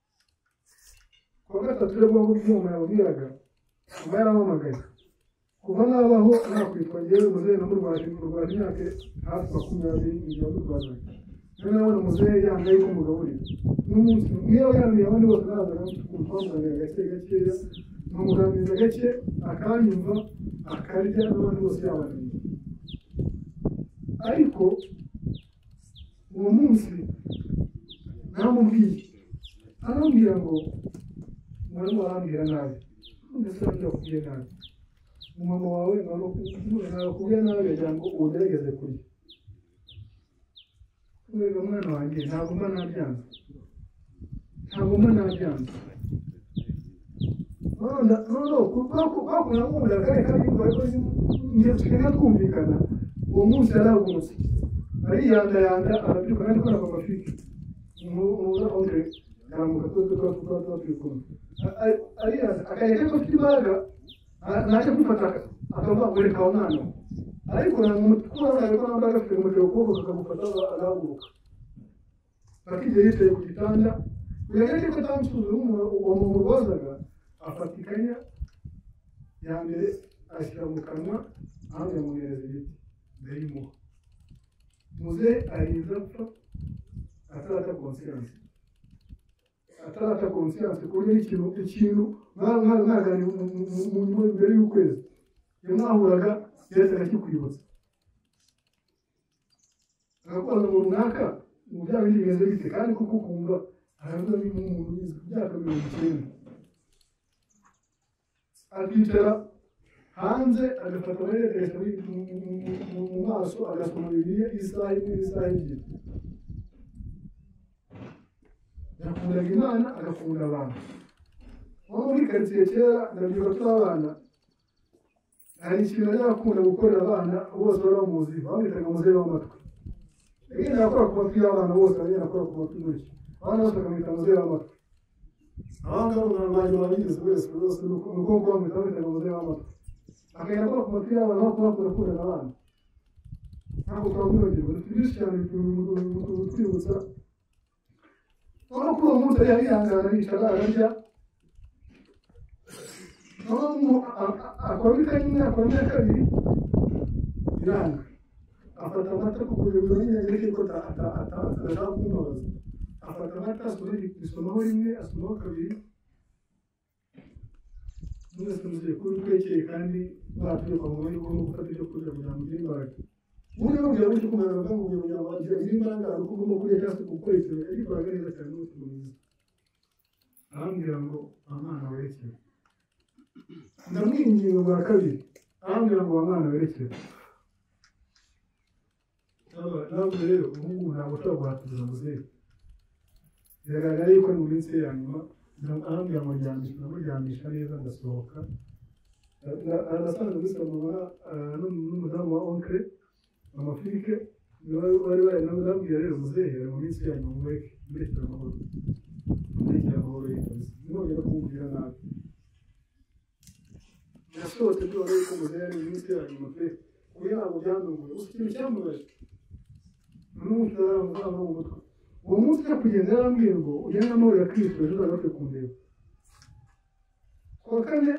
Speaker 4: kuwa gatatu rero bwo umuntu yabwiraga kuba yarampamagaye kuva nabaho nakwitwa ngewe muzehe namurwaje imyaka hafi 20 igihe yamurwazaga rero nabona muzehe yambaye ko mugaburira n'umunsi niyo yanduye abandi bose barazaga twamuganira gake gakeya namuganiriza gake akanyumva akarya n'abandi bose yabananiye ariko uwo munsi namubwiye arambwira ngo mwarimo arambwira nabi ndetse arambwira kubwiye nabi umama wawe nakubwiye nabi yagira ngo ugerageze kurya kubera mwana wanjye ntabwo mba nabyanze bakunda nkunda kandi ngiye twumvikana uwo munsi yaragumutse ariyandayanda arabyuka kandi ko ntabwo afite umuza onke aramuka tuba turi kumwe ariyanda akajya ko afite imbaraga najya kumufata akavuga ngo reka wa mwana ariko kubona ko nta mbaraga afite umutwe ukuboko kakamufata arahaguruka akigiye yicaye ku gitanda bigaragara ko atamusuzuma uwo murwazaga afata ikanya ya mbere ashyira mu kanwa ahandi yamuhereza ibiti ndayimuha muzehe arinze apfa atarata conscience ku buryo ikintu mwaganira mu nyuma mbere y'ukwezi iyo mwahuraga yahitaga kikwibutsa agakubaza ngo runaka mu byaha bigenze bite kandi kuko ukumva aravuga nk'umuntu wize ku myaka 90 akicara hanze agafata amayereka mu maso agasoma bibiliya isaha imwe n'isaha ebyiri yakundaga Imana agakunda abantu nko muri karitsiye kera ndabyibuka turi abana hari ikintu yari akunda gukorera abana bose bari bamuzi bamwitaga muzehe w'amatwi yagenda akora ku matwi y'abana bose agenda akora ku matwi gutya abana bose bakamwita muzehe w'amatwi abangabo barwanya babigize wese rwose nuko bamwita bitaga muze w'amata akagera ko ku matwi yabo aho kuba kurana abana ntabwo twamwibagirwa byinshi cyane twibutsa kuri uwo munsi yari yihangana yicara ararya akora ikanyine akora imyaka kabiri biranga afata amata ku kuyobora nyine ko atashaka kumubaza afata amata asomaho rimwe asomaho kabiri mwese mugiye kubitwekeye kandi batuye kwa muganga yuko no gufata ibyo kurya kugira ngo ugire imbaraga ubundi babwira gutyo kumenya ngo kugira ngo bagire imbaraga ari uko ugomba kurya cyangwa se gukoresha arikoraga neza cyane n'umutima mwiza arambwira ngo amwana werekere ndamwinginga bwa kabiri arambwira ngo amwana werekere ntabwo rero ubu ngubu ntabwo ushobora guhatuza muzehe biragaragara yuko ari mu minsi ye ya nyuma arambwira ngo ndamuryamisha neza ndasohoka arasanzwe gusa mubona n'umudamu wa onkre amafirike bari namubwira rero muzehe ari mu minsi ya nyuma murekere amahoro yitabiza ntibongere kumubwira nabi yasohotse byora yuko muzehe ari mu minsi ya nyuma pe kuko ntabwo byandunguye gusa ikintu cyamubaje n'umunsi aramuzaho mu mutwe uwo munsi yo kugenda yarambwiye ngo ujyane n'amahoro ya Kristo ejo uzagaruke kundeba kuwa kane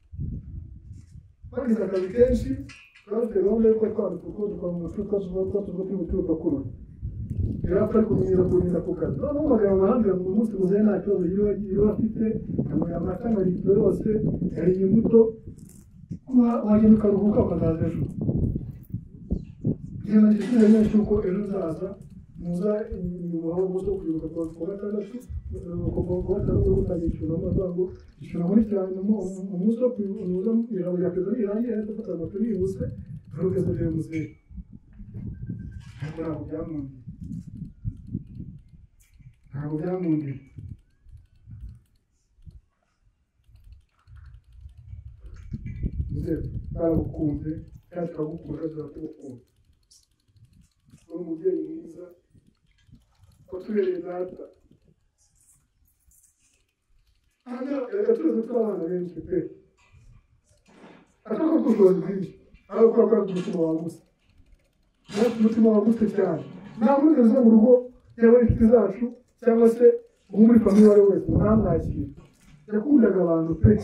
Speaker 4: bagize akazi kenshi twafite gahunda y'uko twaduka mu mutwe twatuvuga twibuturuka kure birapfa ariko kunyura ku kazi noneho amagambo arambwira ngo uyu munsi muzehe nta kibazo yiriwe afite yambaye amata nka litiro yose yariye imbuto wagenda ukaruhuka ukazaza ejo igenda gisubiza nyinshi yuko ejo uzaza muza inyuma aho umunsi wo kwibuka kuwa gatandatu kuwa gatandatu gutangira ishyura amafaranga ngo ishyura muri cyane umunsi wo kwibuka muza ijambo rya perezida rirangiye ahita afata moto yihuse arugeza rero muzehe ntabwo byamundiye muzehe baragukunze kandi turagukunda turatugukunda uri umubyeyi mwiza watubereye data yatuze turi abana benshi pe ataka ubushobozi bwinshi aho kuba bwari umutima wagutse natwe umutima wagutse cyane nta muntu uza mu rugo yaba inshuti zacu cyangwa se uwo muri famiye uwo ari we wese ntamwakire yakundaga abantu pe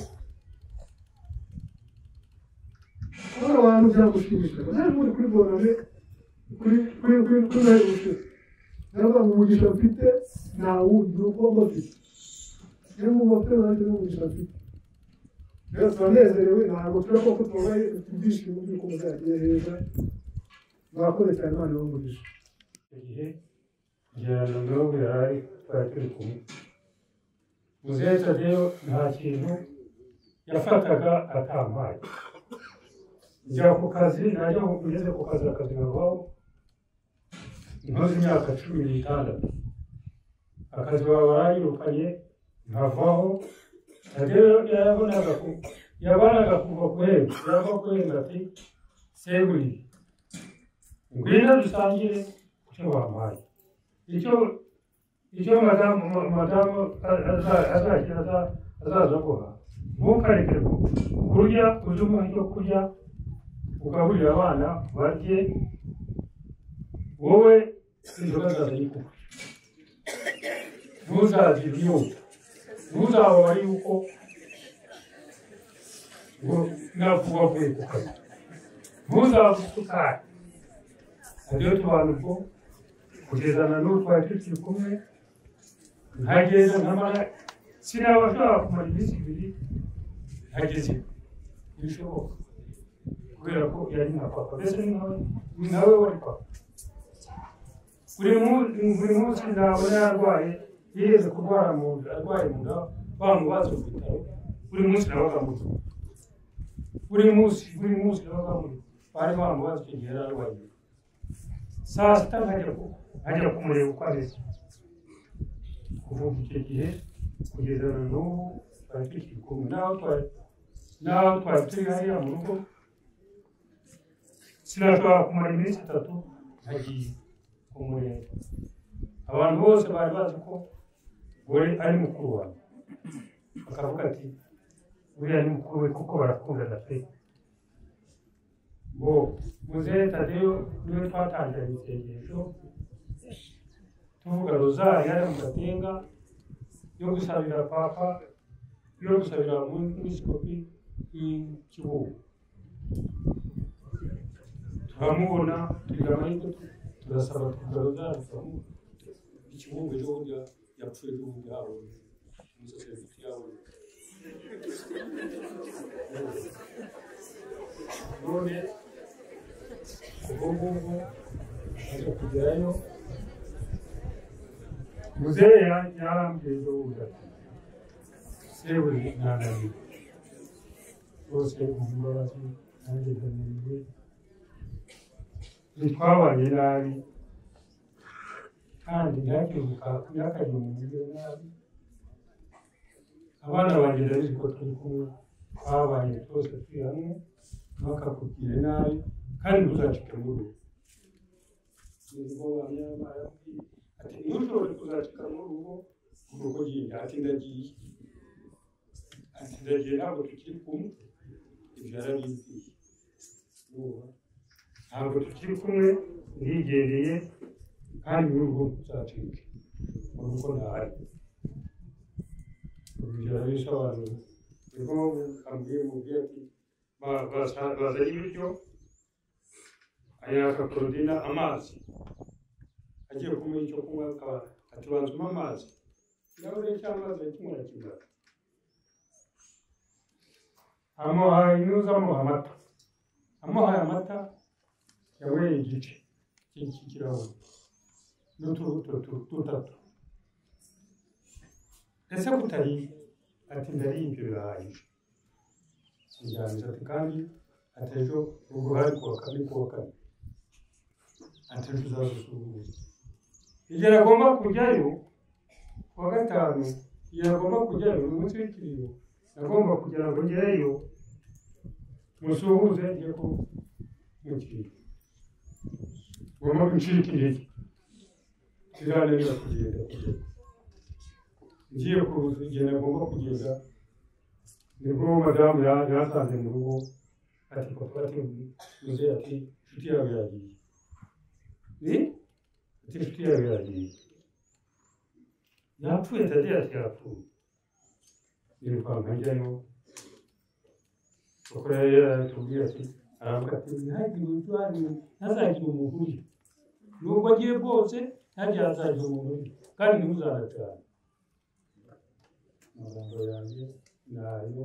Speaker 4: kubona abantu byamushimishaga naje muri kuri bonane kuri naherutse navuga ngo umugisha mfite nta wundi ni uko mbafite niyo mpamvu bafite nanjye n'umugisha mfite rero turanezerewe ntabwo turabona ko tubabaye ibyishimo by'uko muzagiye heza mwakoze cyane Imana ibahe umugisha
Speaker 5: igihe igihano mirongo irahari twari turi kumwe muzehe Tadeyo nta kintu yafataga atampaye njya ku kazi najya ngeze ku kazi akazi nkavaho nkoze imyaka 16 akazi baba baranyirukanye nkavaho Tadeyo yabanaga kuva guhemba yava guhemba ati seguri ngwino dusangire icyo wampaye icyo madamu azaza guha ntukareke kurya uzi umuha icyo kurya ugaburira abana barye wowe inzoga zazayikuba ntuzazira inyota ntuzababare yuko ngo navuga avuye ku kazi ntuzabe usukari hariyo tubana ubwo kugeza na n'ubu twari tukiri kumwe ntageze nkamara sinabashobora kumara iminsi 2 ntageze bishoboka kubera ko yari nka papa mbese ni nawe wari papa buri munsi nabona yarwaye yigeze kurwara mu nda arwaye mu nda bamubaza ku bitaro buri munsi nabaga mu buri munsi nabaga mu bari bamubaza icyo gihe yarwaye saa sita nkajya kumureba uko ameze kuva icyo gihe kugeza na n'ubu twari tukiri kumwe naho twari turi hariya mu rugo sinashobora kumara iminsi 3 ntagiye kumureba abantu bose bari bazi ko we ari mukuru wanjye bakavuga ati uriya ni mukuru we kuko barakundana pe ngo muzehe Tadeyo niwe twatangiranye isengesho tuvuga rozari hariya mu Gatenga yo gusabira papa yo gusabira umwepiskopi w'Ikibuga turamubona tugira amahirwe turasaba tuvuga rozari Ikibuga ejo burya yapfuye n'ubundi habo umusaseridoti yawe none ubwo ngubwo aje kugerayo muzehe yarambwiye ejo bundi ati sewe ntananiwe rwose umbabazi nanjye ndananiwe ntitwabanye nabi kandi ntihakagire umuntu ugire nabi abana banjye ndabizi ko turi kumwe twabanye twose turi hamwe ntukakubwire nabi kandi ntuzacike muri ubu nibwo bamyamara ati ntushobore kuzacika muri ubu urugo yindi ati ndagiye ntabwo tukiri kumwe ibyo yarabibwiye ntabwo tukiri kumwe ndigendeye kandi n'urugo tuzacike urugo ntahari ibyo yarabisobanura nibwo ambwiye mubwiye ati bazanye ibiryo ayaka Korodina amazi agiye kumuha icyo kunywa akaba ati banzuma amazi ikirahure cy'amazi yakimura kingana amuhaye inyuza amuha amata amuhaye amata yanyweye igice cy'ikirahure n'utubuto dutatu ese kutariye ati ndariye ibyo birahagije sinjyaniza ati kandi ati ejo ubwo hari kuwa kane ati ejo uzazusuhuza igihe agomba kujyayo kuwa gatanu igihe agomba kujyayo ni umunsi w'ikiriyo agomba kugira ngo ngereyo musuhuze ngiye ko mukiriyo ngomba gucika intege sinananira kugenda ngiye kugenda agomba kugenda nibwo madamu yasanze mu rugo ati papa ati muzehe ati inshuti yawe yagiye ati inshuti yawe yagiye yapfuye Tadeyo ati yapfuye nirukanka njyayo kuko yari yaratubwiye ati aravuga ati ntazagire umuntu uri nubwo agiye bwose ntajya hazagira umuntu uri kandi ntuzanacane amagambo yanjye nayo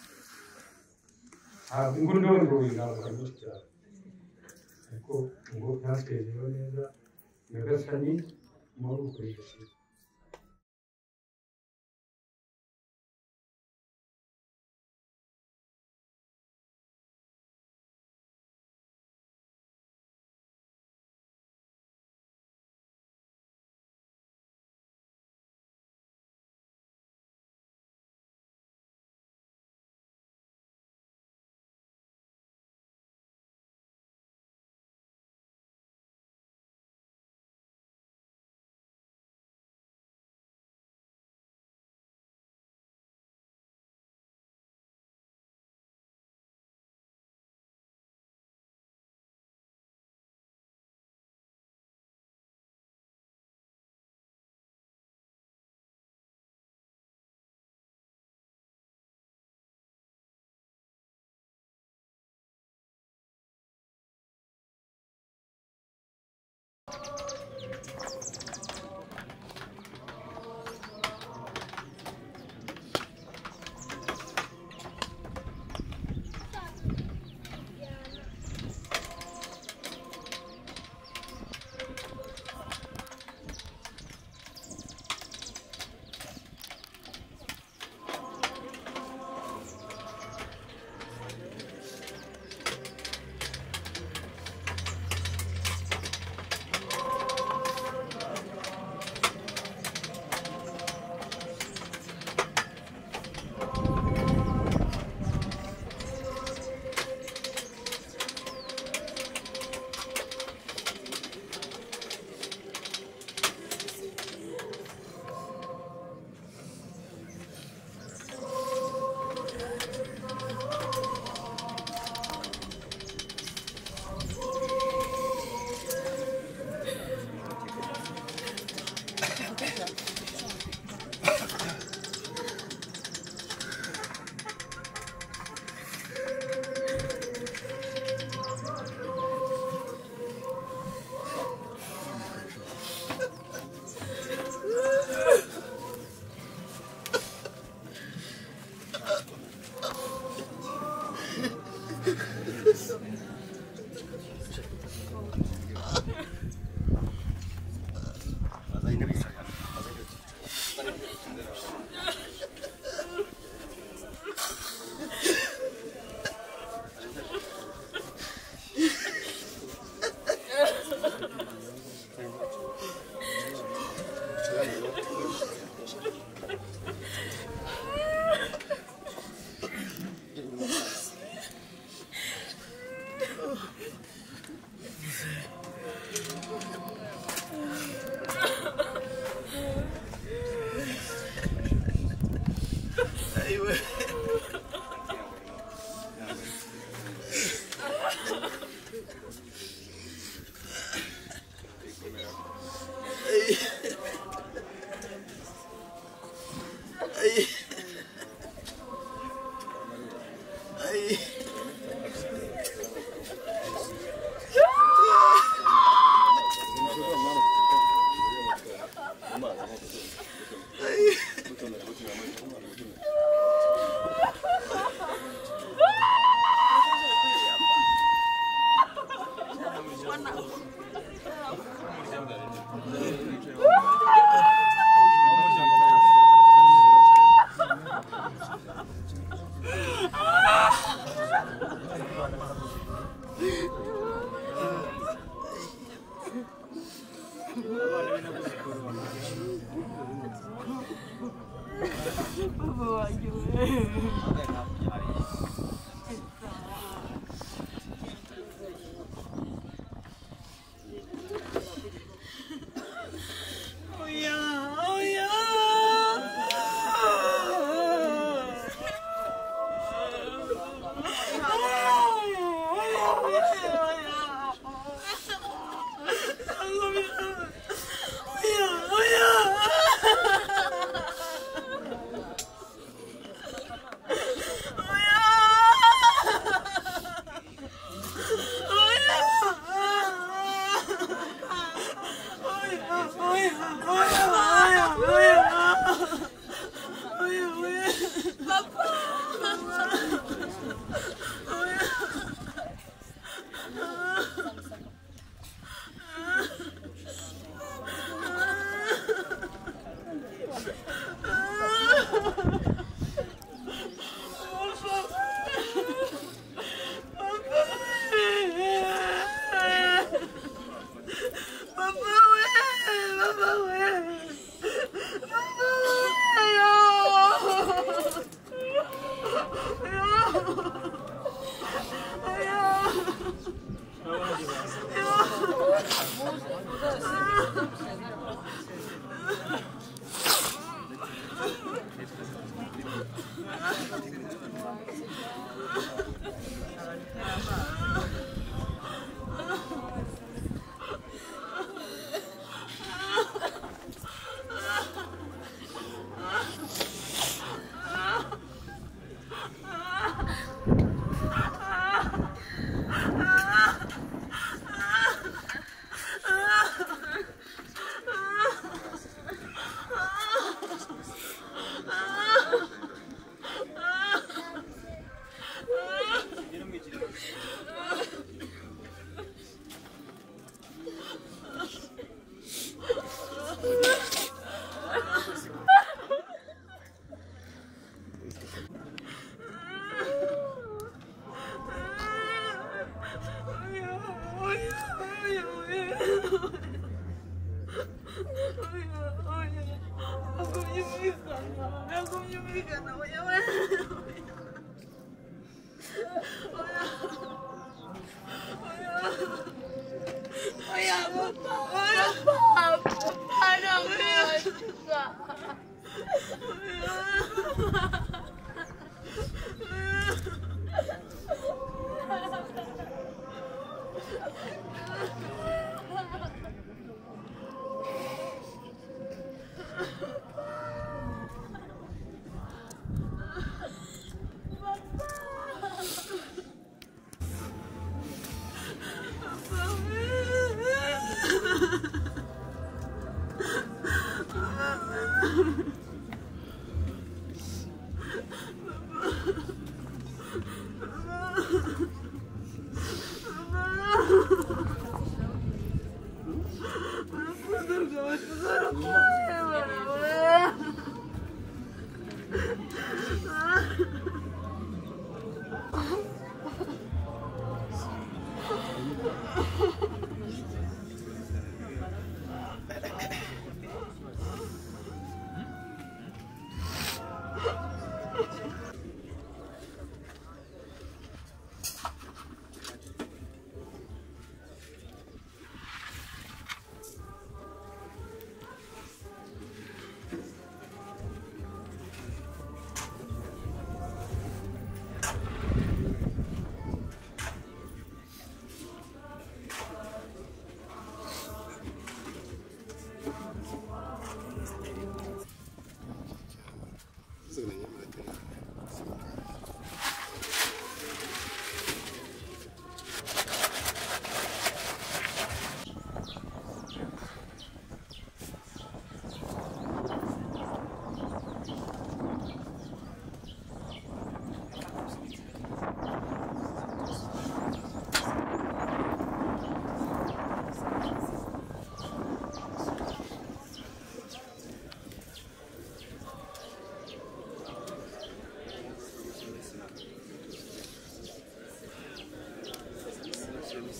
Speaker 5: ntabwo ngo ndondoye ntabwo nyinshi cyane ariko ngo ntasezeho neza nyagasani muri uko yishyize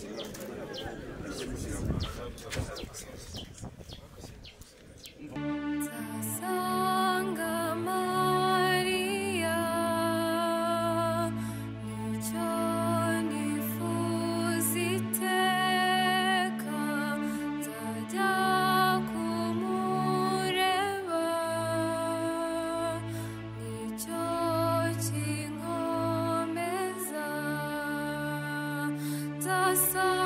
Speaker 6: Sa